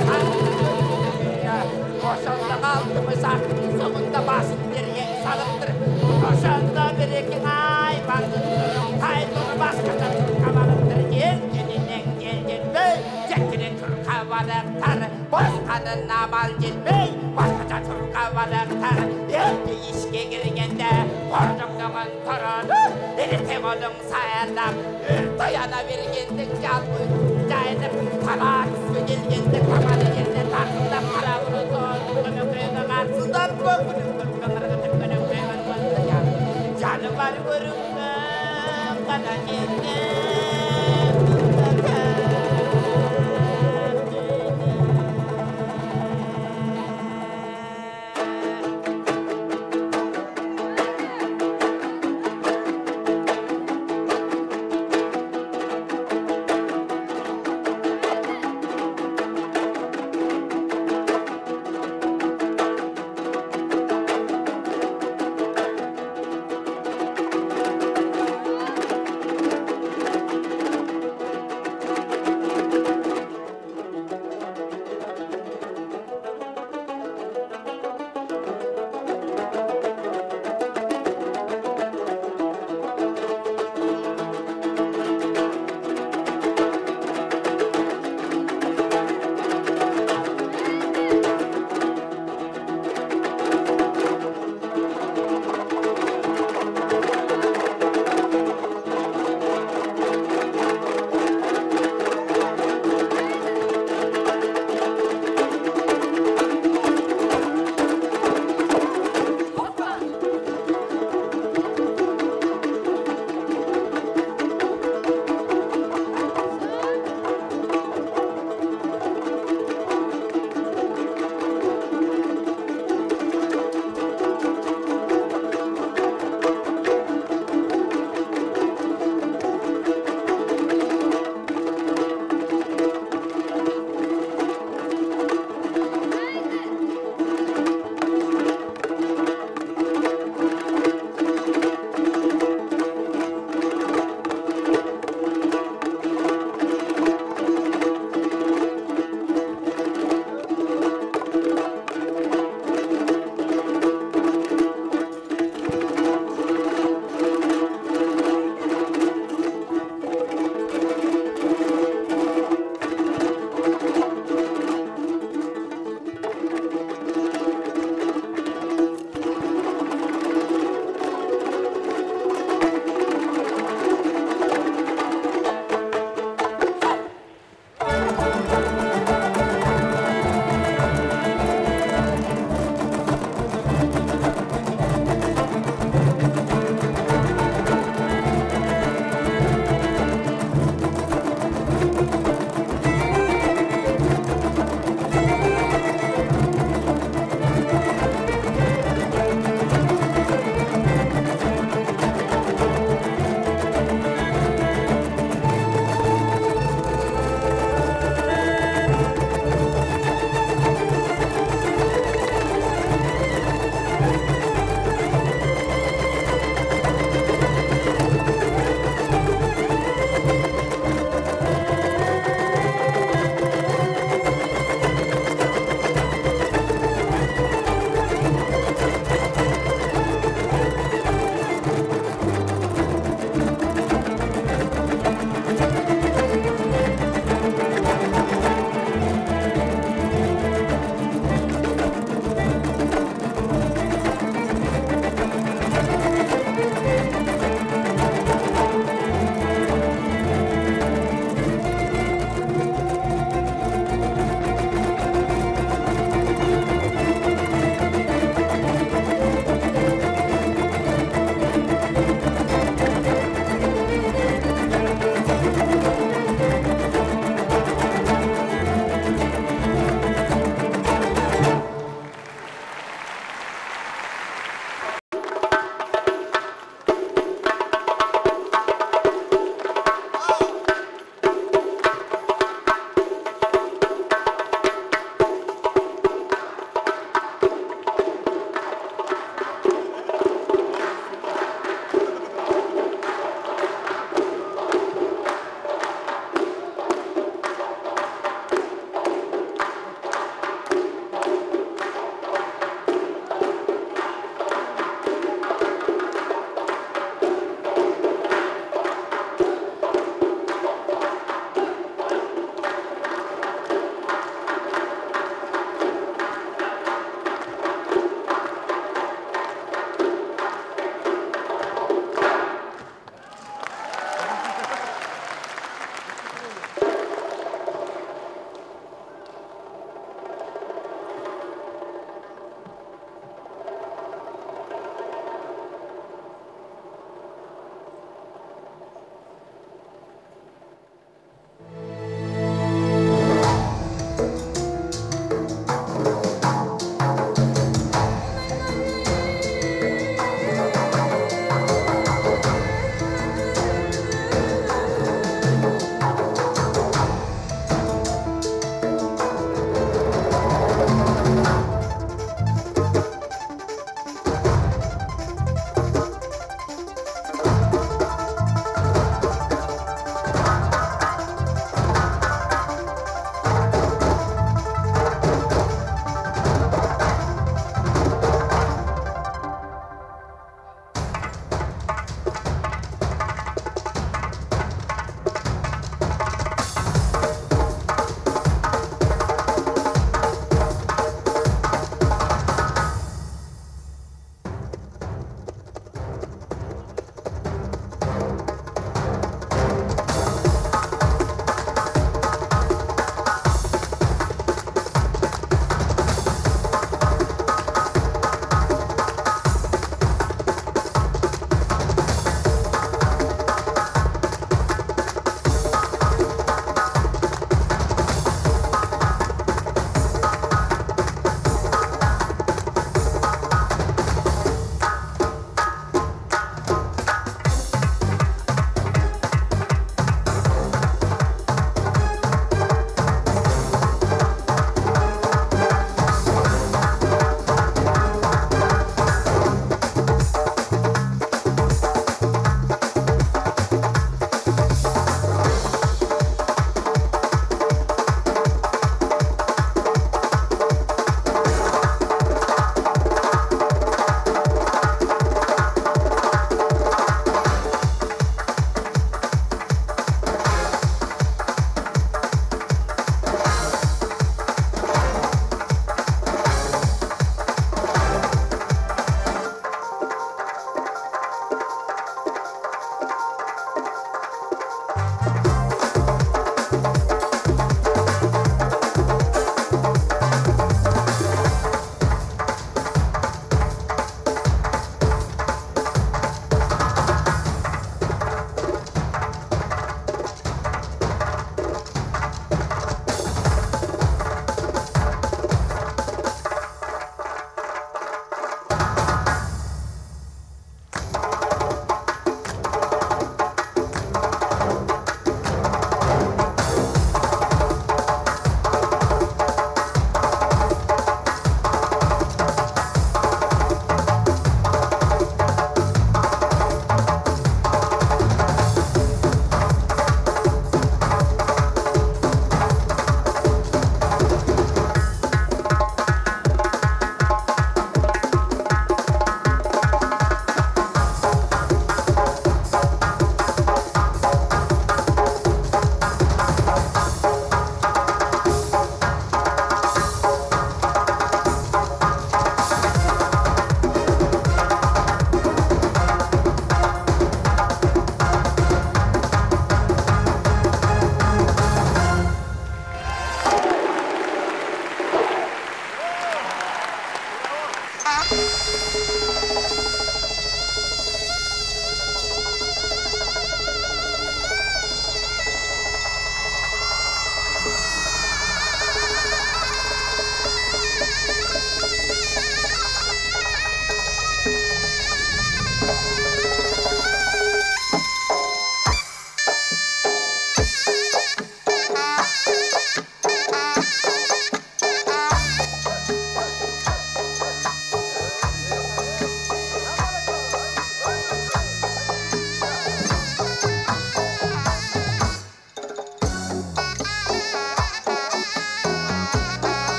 [SPEAKER 19] taydurun Koşanda altımı saktın sonunda basın geriye salıptır Koşanda bir ekin ay bandırın taydurun başkata Türkavalıktır Gelgeninden gelgen bey Cekine Türkavalıktar Boş kadın namal gelmey Başkaca Türkavalıktar Evde işe girgende Korcukluğun torunu Elite kolun sayarlam Dayana vergendik yalgın Caydık para küskü gelgendik Kamalı yerine takımda para vuru doğru Könü köyünün arsından Bökünün kırkınırı tükkünün köyünün köyünün yan Canı var görünme Kana yerine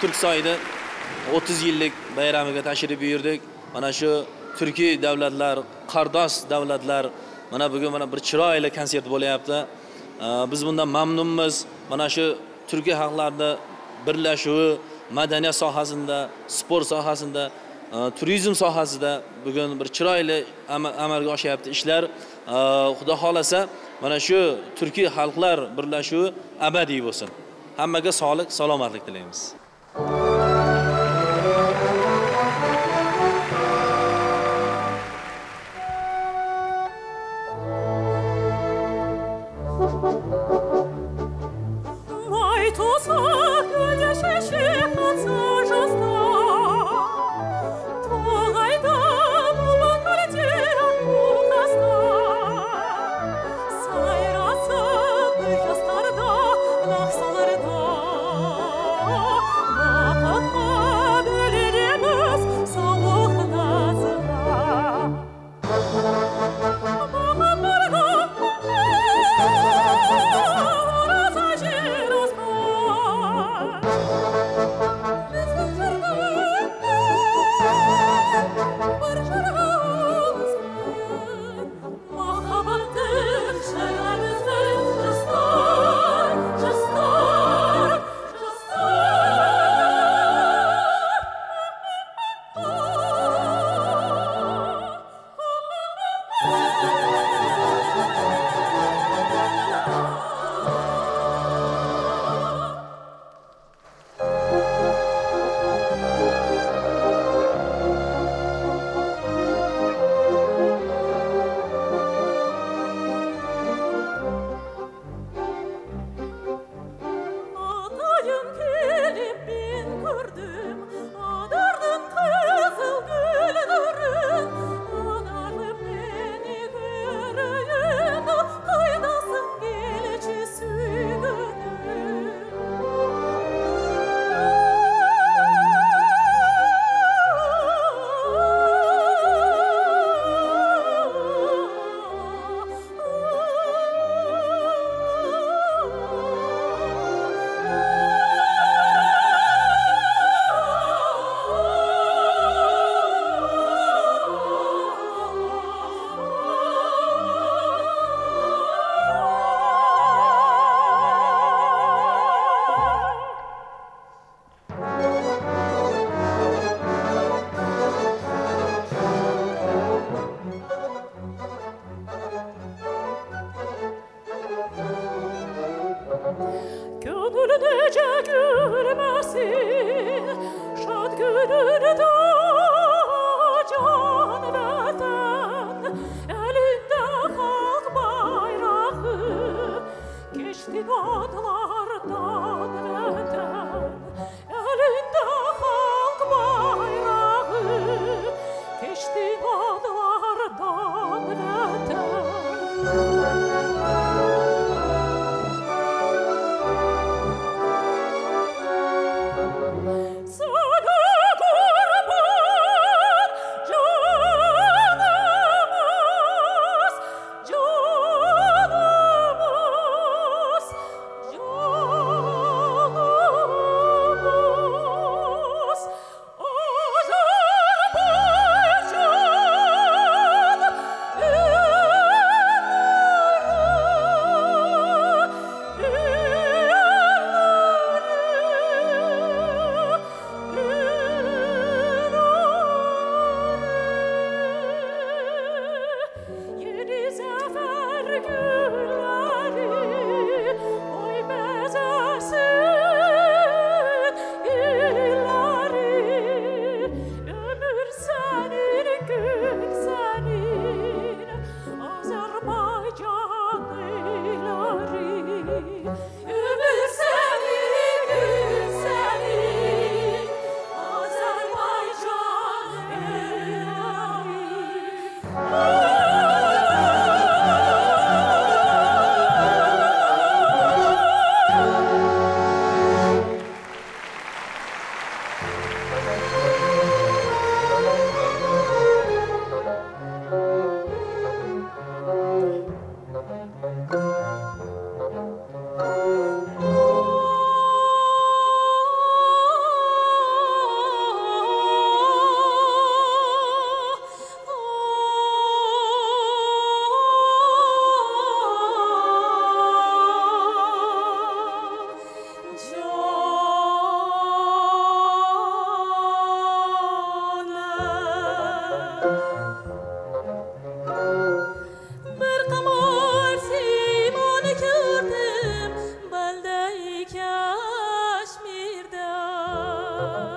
[SPEAKER 20] Turksoyda o'ttiz yillik bayramiga tashrif buyurdik. Mana shu turkiy davlatlar, qardosh davlatlar mana bugun mana bir chiroyli konsert bo'layapti. Biz bundan mamnunmiz. Mana shu turkiy xalqlarda birlashuvi, madaniyat sohasida, sport sohasida, turizm sohasida bugun bir chiroyli amalga oshyapti ishlar. Xudo xolasa mana shu turkiy xalqlar birlashuvi abadiy bo'lsin. Hammaga sog'lik, salomatlik tilaymiz.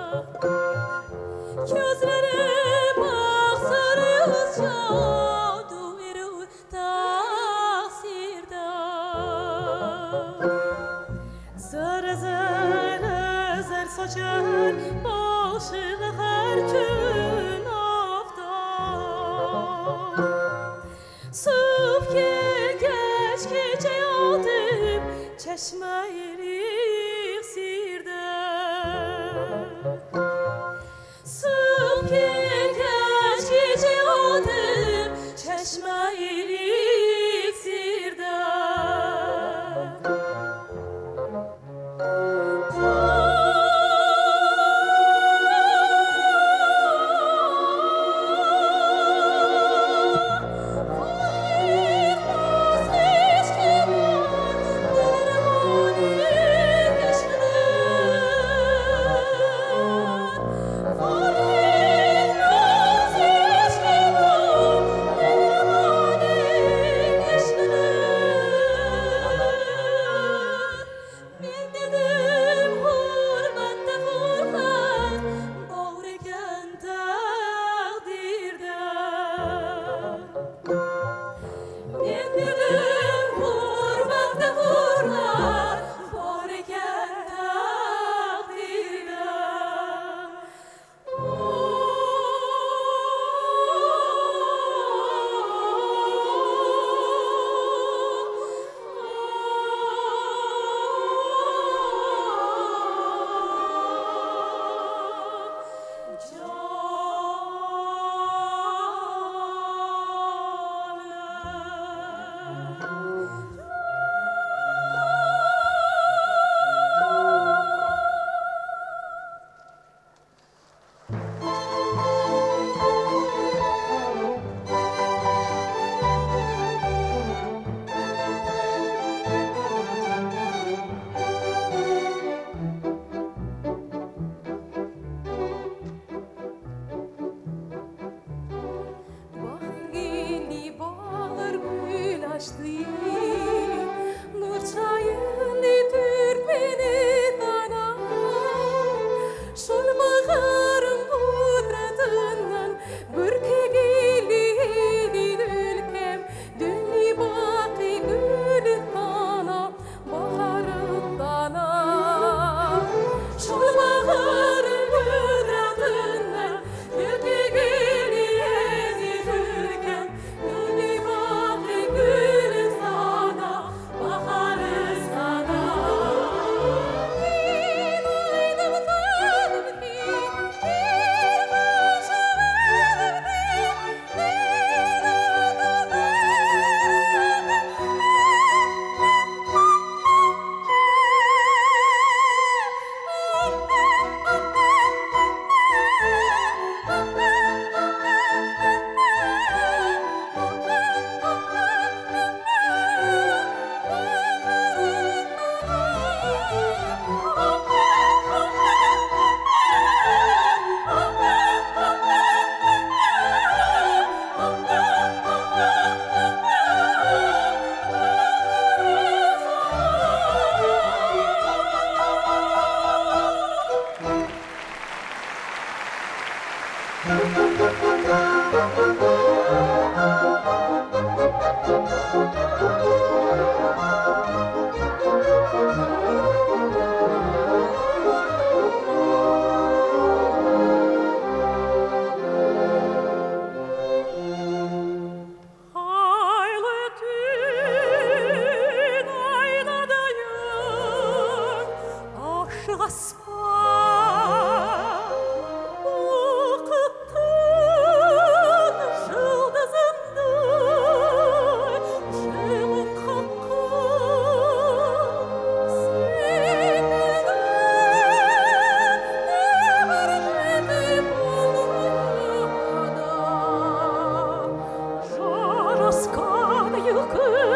[SPEAKER 11] Gözlerim aksırızca duyru taksirda Zır zır zır saçar başını her gün aftan Sübke geç gece yatıp çeşme erik sirde Sübke geç gece yatıp çeşme erik sirde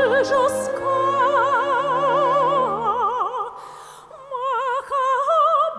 [SPEAKER 21] Joska, Maha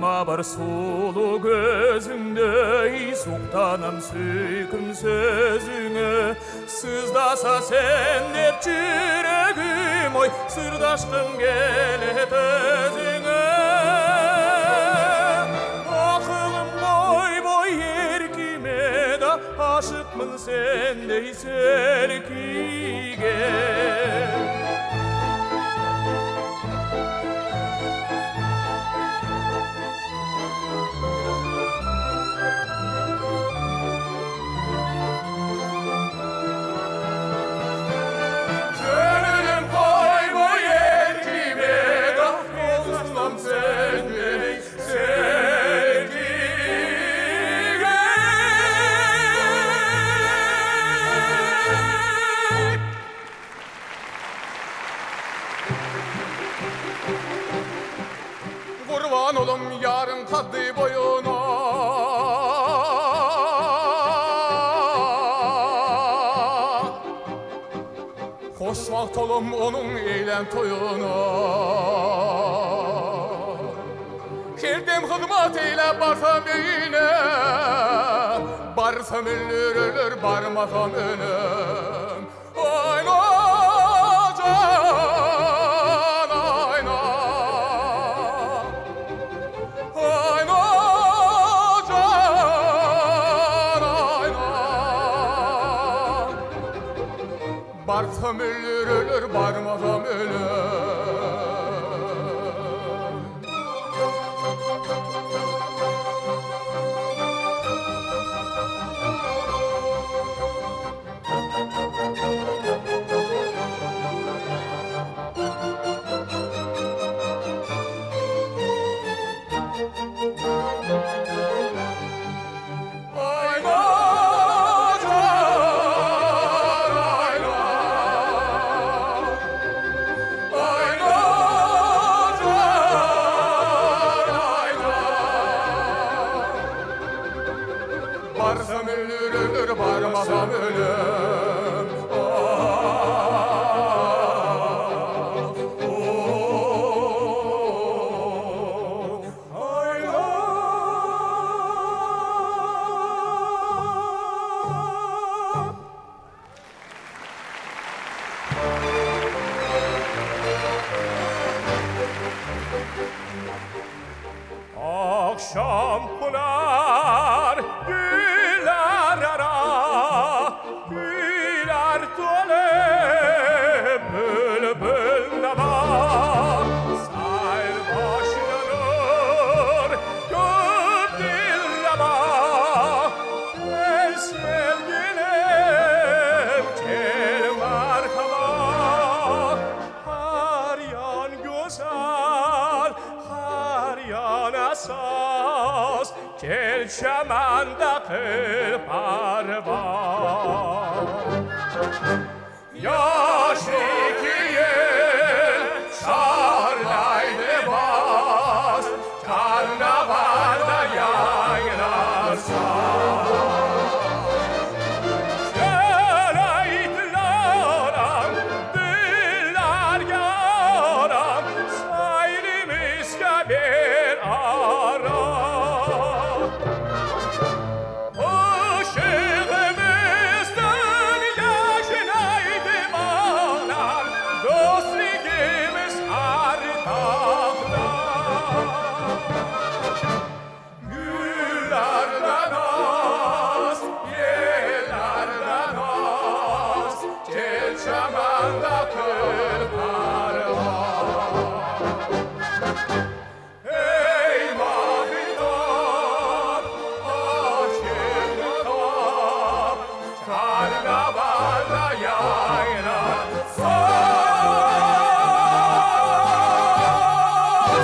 [SPEAKER 10] Bakma bir sulu gözünde Sultanım süyküm sözüne Sızdasa sen hep çüregim Oy sırdaştım gelet özüne Akılım boy boy erkime da Aşıkmın sendey selkige Kurban olum yarın kaddi boyuna Hoş vakt olum onun eğlen toyuna Geldim hizmet eyle barsam eyine Barsam ölür ölür barmasam ölüm Ayna Barsam ölür ölür barmasam ölür Barsam ölür ölür barmasam ölüm Akşam pınar güller ara Güller tole bülbül naba Sayr başlanır göp dillama Gel sevgilim gel markama Har yan güzel har yan asas Gel şamanda kıl parvan Yaş iki yıl şarlaydı bas Karnavalda yaylar saz Gel ay dilaram, dillar yaram Sayrimiz bir ara Işığımızdan yaşınaydı bağlar Dostluğumuz ardaklar Güllerden az, yerlerden az Gel çamanda kıl parvan Ey mahidar, aşkım top Karnavalda yaylar saz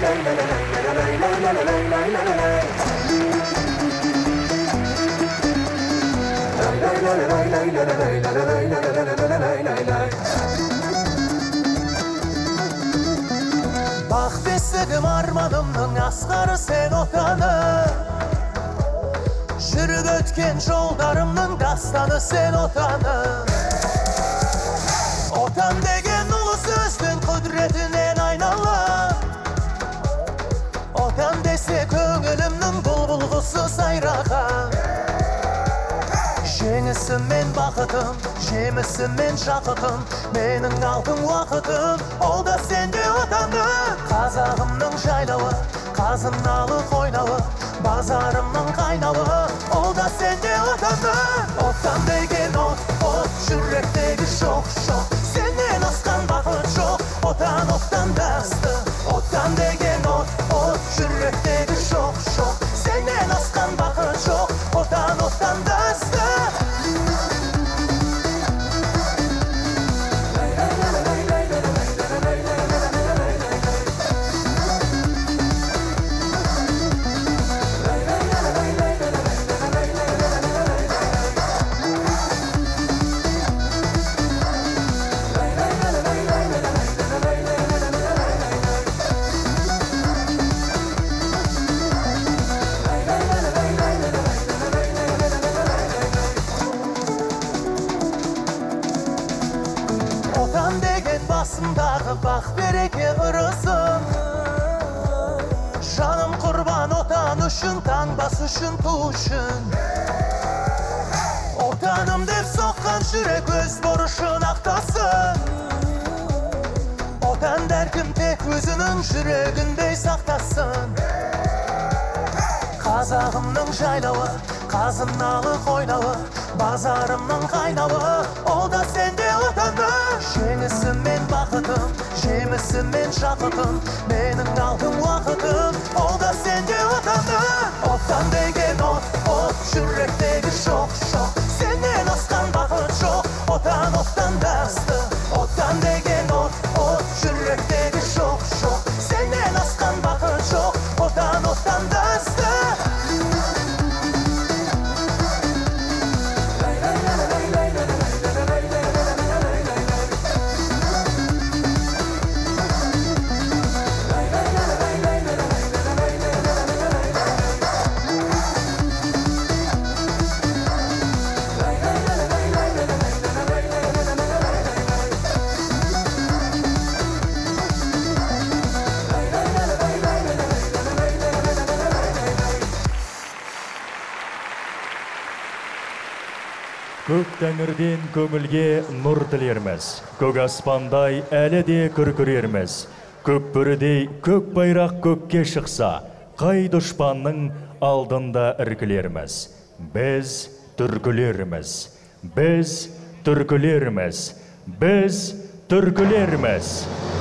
[SPEAKER 21] Bak besledim armanımның asqarı sen otanı. Жүріп өткен жолдарымның дастаны sen otanı. Otan деген ұлы сөздің құдіретінен айналам. Otan десе көңілімнің бұлбұл сайраған. Жеңісім мен бақытым, жемісім мен жақытым, менің алтын уақытым, ол да сенде отаным. Қазағымның жайлауы, қазыналы қойнауы, базарымның қайнауы, ол да сенде отаным. Отан деген от, от, жүректегі шоқ, шоқ, сенен асқан бақыт жоқ, отан оттан да ыстық. Отан деген от, от, жүректегі шоқ, шоқ, сенен асқан бақыт жоқ, отан оттан да ыстық. Басымдағы бақ береке ырысым. Жаным құрбан отан үшін, таңбас үшін, ту үшін. Отаным деп соққан жүрек өз борышын ақтасын. Отан дәркім тек өзінің жүрегіндей сақтасын. Қазағымның жайлауы, қазыналы қойнауы, базарымның қайнауы, ол да сенде отаным. Жеңісім мен бақытым, жемісім мен жақытым, менің алтын уақытым, ол да сенде отаным. Отан деген от, от, жүректегі шоқ, шоқ, сенен асқан бақыт жоқ, отан оттан да ыстық. Отан деген от, от, жүректегі шоқ, шоқ, сенен асқан бақыт жоқ, отан оттан да ыстық.
[SPEAKER 2] Көк тәңірден көңілге нұр тілерміз, көк аспандай әлі де күркірерміз. Көк бүрідей көк байрақ көкке шықса, қай дұшпанның алдында іркілерміз. Біз түркілерміз, біз түркілерміз, біз түркілерміз.